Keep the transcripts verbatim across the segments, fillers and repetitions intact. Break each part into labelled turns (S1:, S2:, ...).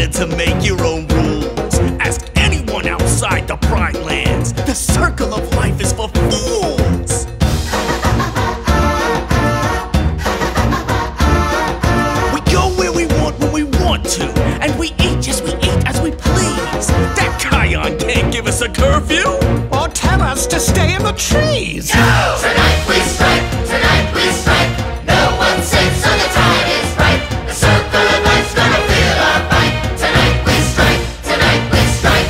S1: better to make your own rules. Ask anyone outside the Pride Lands. The circle of life is for fools. We go where we want when we want to, and we eat, yes, we eat as we please. That Kion can't give us a curfew
S2: or tell us to stay in the trees.
S3: No! Tonight we strike, tonight we strike. No one's safe, so the time is right. The circle of life's gonna feel our bite. Tonight we strike, tonight we strike.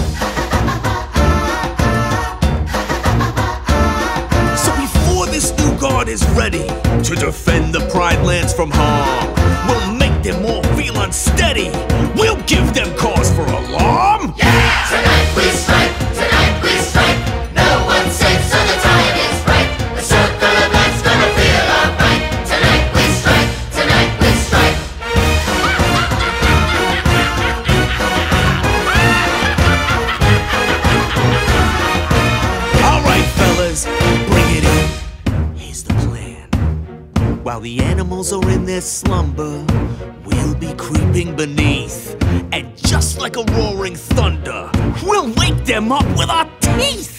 S1: So before this new guard is ready to defend the Pride Lands from harm, we'll make them all feel unsteady. We'll give them cause for alarm.
S3: Yeah! Tonight we strike, tonight we strike. No one's safe, so the time is right. The circle of life's gonna feel our bite. Tonight we strike, tonight we strike.
S1: All right, fellas, bring it in. Here's the plan. While the animals are in their slumber, we'll be creeping beneath. And just like a roaring thunder, we'll wake them up with our teeth.